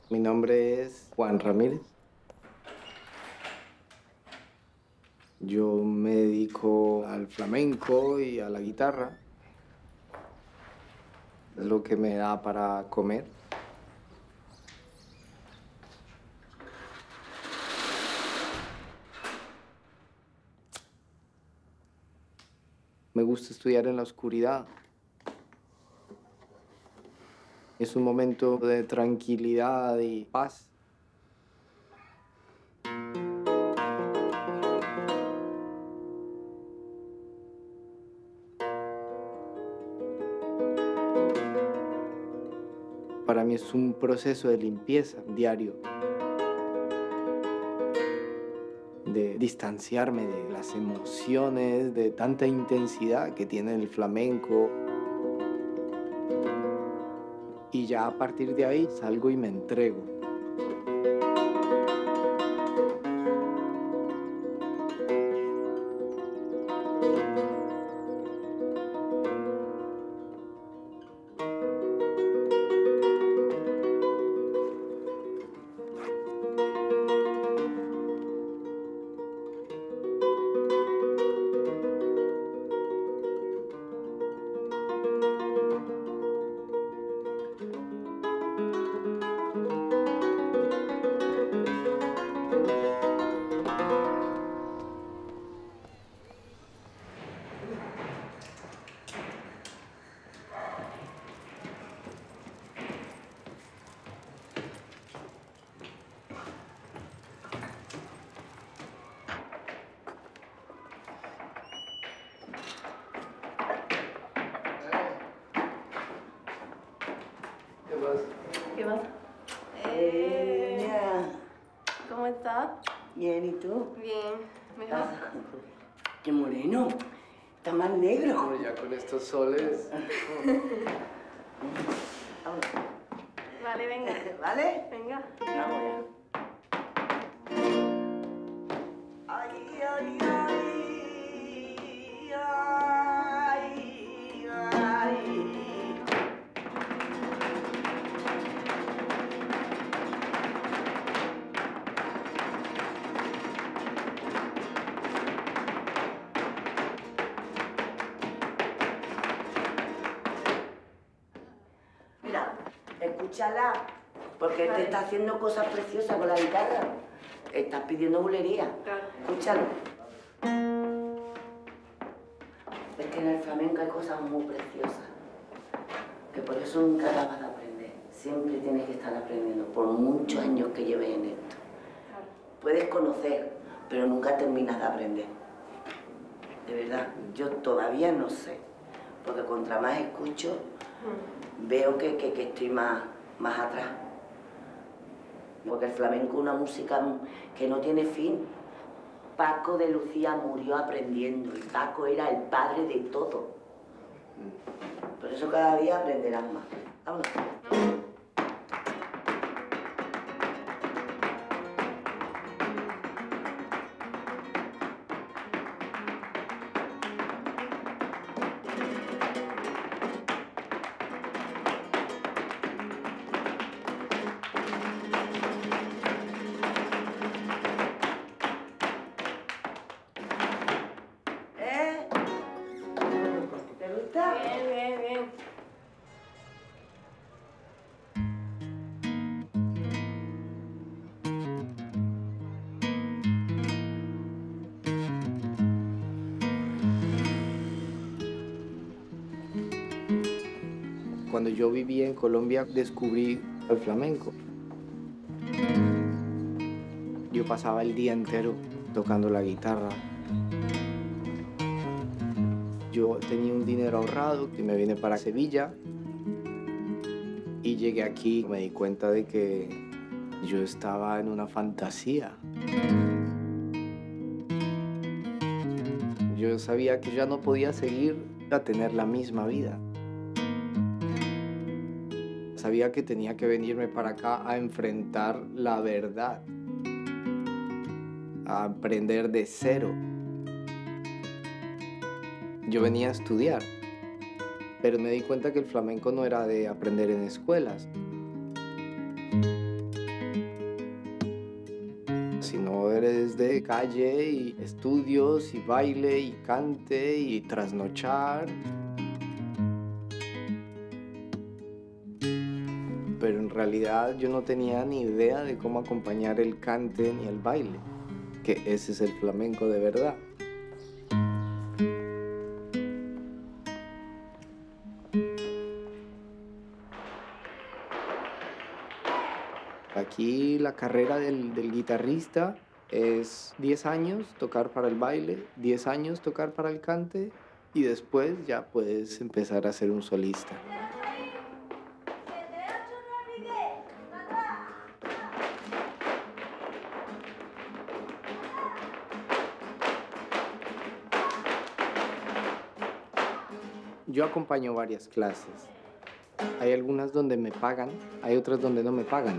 Mi nombre es Juan Ramírez. Yo me dedico al flamenco y a la guitarra. Es lo que me da para comer. Me gusta estudiar en la oscuridad. Es un momento de tranquilidad y paz. Para mí es un proceso de limpieza diario, de distanciarme de las emociones, de tanta intensidad que tiene el flamenco. Y ya a partir de ahí salgo y me entrego. ¿Qué pasa? ¿Qué pasa? Niña, ¿Cómo estás? bien, ¿y tú? Bien, mejor. ¡Qué moreno! Está más negro. Bueno, ya con estos soles. Vamos. Vale, venga. ¿Vale? Venga. Vamos ya. Ay, ay, ay, ay, ay. Mira, escúchala, porque te está haciendo cosas preciosas con la guitarra. Estás pidiendo bulería. Claro. Escúchalo. Es que en el flamenco hay cosas muy preciosas, que por eso nunca acabas de aprender. Siempre tienes que estar aprendiendo, por muchos años que lleves en esto. Claro. Puedes conocer, pero nunca terminas de aprender. De verdad, yo todavía no sé, porque contra más escucho, veo que estoy más atrás. Porque el flamenco es una música que no tiene fin. Paco de Lucía murió aprendiendo y Paco era el padre de todo. Por eso cada día aprenderás más. Vámonos. ¿Eh? ¿Te gusta? Bien, bien, bien. Cuando yo viví en Colombia descubrí el flamenco. Yo pasaba el día entero tocando la guitarra. Yo tenía un dinero ahorrado y me vine para Sevilla. Y llegué aquí y me di cuenta de que yo estaba en una fantasía. Yo sabía que ya no podía seguir a tener la misma vida. Sabía que tenía que venirme para acá a enfrentar la verdad, a aprender de cero. Yo venía a estudiar, pero me di cuenta que el flamenco no era de aprender en escuelas. es de calle y estudios y baile y cante y trasnochar. Pero en realidad yo no tenía ni idea de cómo acompañar el cante ni el baile, que ese es el flamenco de verdad. Aquí la carrera del guitarrista es 10 años tocar para el baile, 10 años tocar para el cante y después ya puedes empezar a ser un solista. Yo acompaño varias clases. Hay algunas donde me pagan, hay otras donde no me pagan.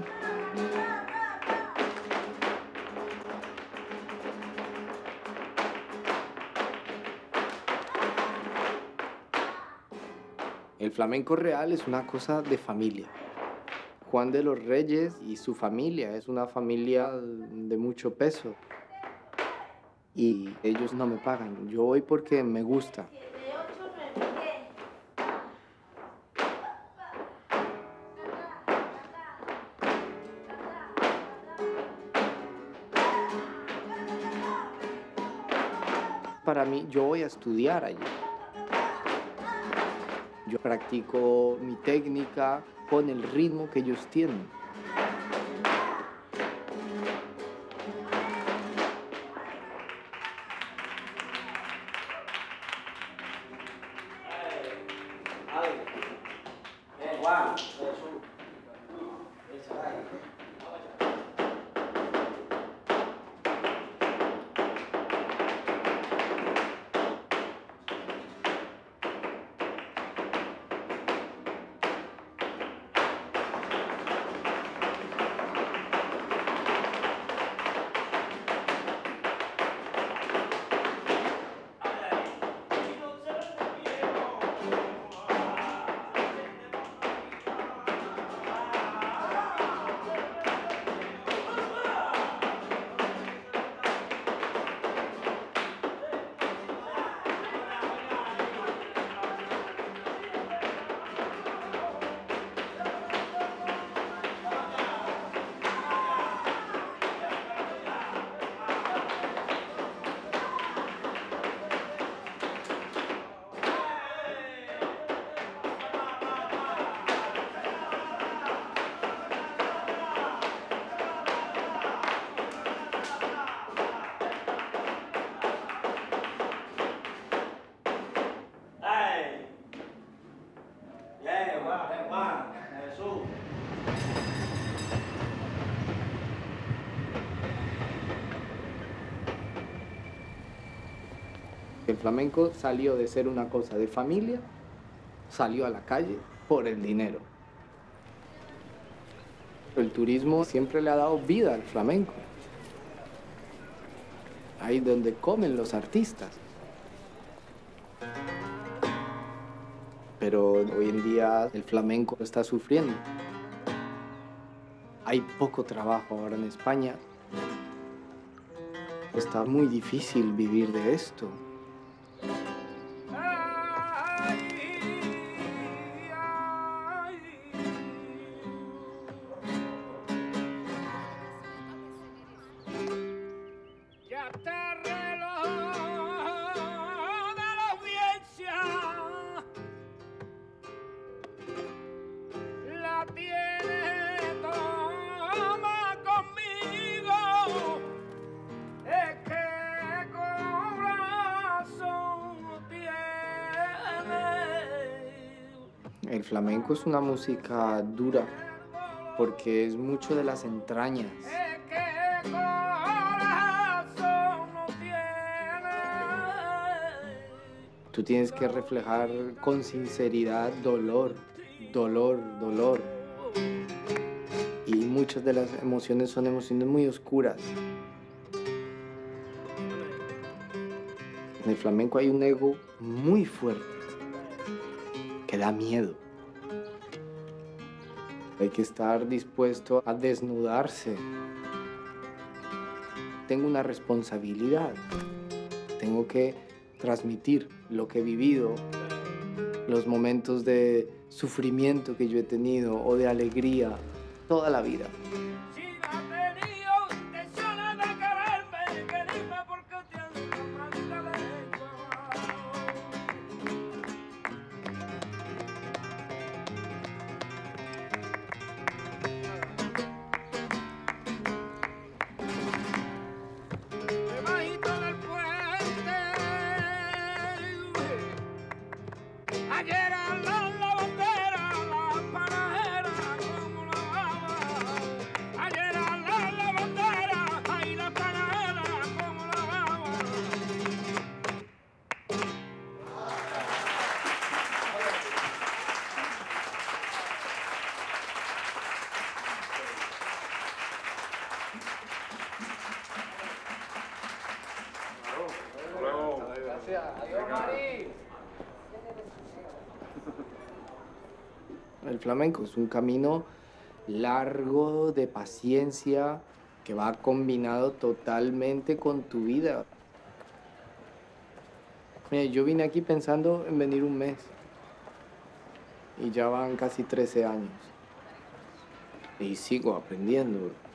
El flamenco real es una cosa de familia. Juan de los Reyes y su familia es una familia de mucho peso. Y ellos no me pagan. Yo voy porque me gusta. Para mí, yo voy a estudiar allí. Yo practico mi técnica con el ritmo que ellos tienen. El flamenco salió de ser una cosa de familia, salió a la calle por el dinero. El turismo siempre le ha dado vida al flamenco. Ahí donde comen los artistas. Pero hoy en día el flamenco está sufriendo. Hay poco trabajo ahora en España. Está muy difícil vivir de esto. El flamenco es una música dura porque es mucho de las entrañas. Tú tienes que reflejar con sinceridad dolor, dolor, dolor. Y muchas de las emociones son emociones muy oscuras. En el flamenco hay un ego muy fuerte que da miedo. Hay que estar dispuesto a desnudarse. tengo una responsabilidad. Tengo que transmitir lo que he vivido, los momentos de sufrimiento que yo he tenido o de alegría, toda la vida. Ayer a la bandera, la panadera, como la baba. Ayer a la bandera, ay la panadera, como la baba. Gracias. Adiós, Mari. El flamenco es un camino largo de paciencia que va combinado totalmente con tu vida. Mira, yo vine aquí pensando en venir un mes y ya van casi 13 años y sigo aprendiendo.